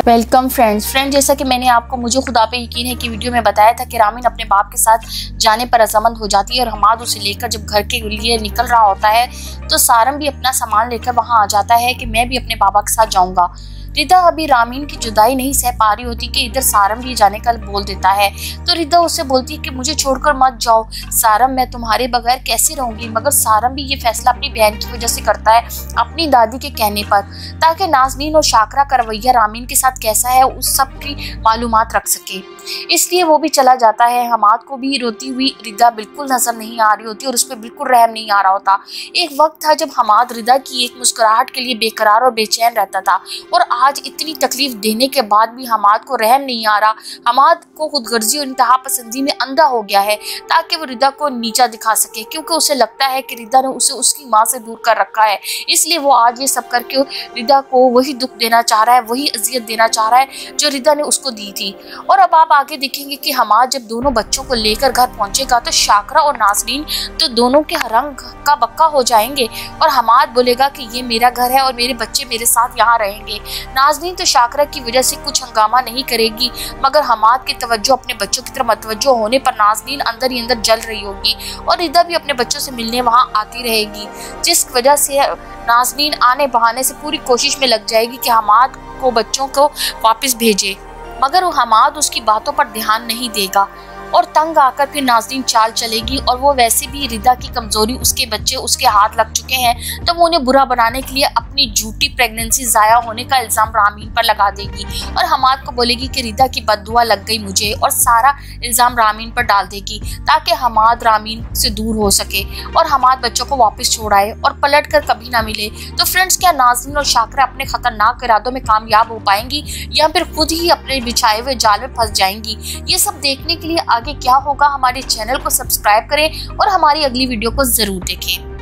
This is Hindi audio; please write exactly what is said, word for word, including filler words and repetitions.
वेलकम फ्रेंड्स फ्रेंड जैसा कि मैंने आपको मुझे खुदा पे यकीन है कि वीडियो में बताया था कि रामीन अपने बाप के साथ जाने पर रजामंद हो जाती है और हमाद उसे लेकर जब घर के लिए निकल रहा होता है तो सारम भी अपना सामान लेकर वहां आ जाता है कि मैं भी अपने बाबा के साथ जाऊंगा। रिदा अभी रामीन की जुदाई नहीं सह पा रही होती कि इधर सारम भी जाने का बोल देता है तो रिदा उससे बोलती है कि मुझे छोड़कर मत जाओ सारम, मैं तुम्हारे बगैर कैसे रहूंगी। मगर सारम भी ये फैसला अपनी बहन की वजह से करता है, अपनी दादी के कहने पर, ताकि नाज़नीन और शाकरा का रवैया रामीन के साथ कैसा है उस सब की मालूमात रख सके। इसलिए वो भी चला जाता है। हमाद को भी रोती हुई रिदा बिल्कुल नजर नहीं आ रही होती और उस पर बिल्कुल रहम नहीं आ रहा होता। एक वक्त था जब हमाद रिदा की एक मुस्कुराहट के लिए बेकरार और बेचैन रहता था और आज इतनी तकलीफ देने के बाद भी हमाद को रहम नहीं आ रहा। हमाद को खुदगर्जी और इंतहा पसंदी में अंधा हो गया है ताकि वो रिदा को नीचा दिखा सके, क्योंकि उसे लगता है कि रिदा ने उसे उसकी माँ से दूर कर रखा है। इसलिए वो आज ये सब करके रिदा को वही दुख देना चाह रहा है, वही अजियत देना चाह रहा है जो रिदा ने उसको दी थी। और अब आप आगे देखेंगे कि हमाद जब दोनों बच्चों को लेकर घर पहुंचेगा तो शाकरा और नाज़नीन तो दोनों के रंग का बक्का हो जाएंगे और हमाद बोलेगा कि ये मेरा घर है और मेरे बच्चे मेरे साथ यहाँ रहेंगे। नाज़नीन तो शाकरा की वजह से कुछ हंगामा नहीं करेगी, मगर हमाद की तवज्जो अपने बच्चों की तरफ मतवज्जो होने पर नाज़नीन अंदर ही अंदर जल रही होगी और रिदा भी अपने बच्चों से मिलने वहाँ आती रहेगी, जिस वजह से नाज़नीन आने बहाने से पूरी कोशिश में लग जाएगी कि हमाद को बच्चों को वापस भेजे। मगर वो हमाद उसकी बातों पर ध्यान नहीं देगा और तंग आकर फिर नाज़नीन चाल चलेगी और वो वैसे भी रिदा की कमजोरी, उसके बच्चे उसके हाथ लग चुके हैं तो वो उन्हें बुरा बनाने के लिए अपनी झूठी प्रेगनेंसी जाया होने का इल्जाम रामीन पर लगा देगी और हमाद को बोलेगी कि रिदा की बददुआ लग गई मुझे और सारा इल्जाम रामीन पर डाल देगी ताकि हमाद रामीन से दूर हो सके और हमाद बच्चों को वापस छोड़ाए और पलट कर कभी ना मिले। तो फ्रेंड्स, क्या नाज़नीन और शाकरा अपने खतरनाक इरादों में कामयाब हो पाएंगी या फिर खुद ही अपने बिछाए हुए जाल में फंस जाएंगी? ये सब देखने के लिए आगे क्या होगा हमारे चैनल को सब्सक्राइब करें और हमारी अगली वीडियो को जरूर देखें।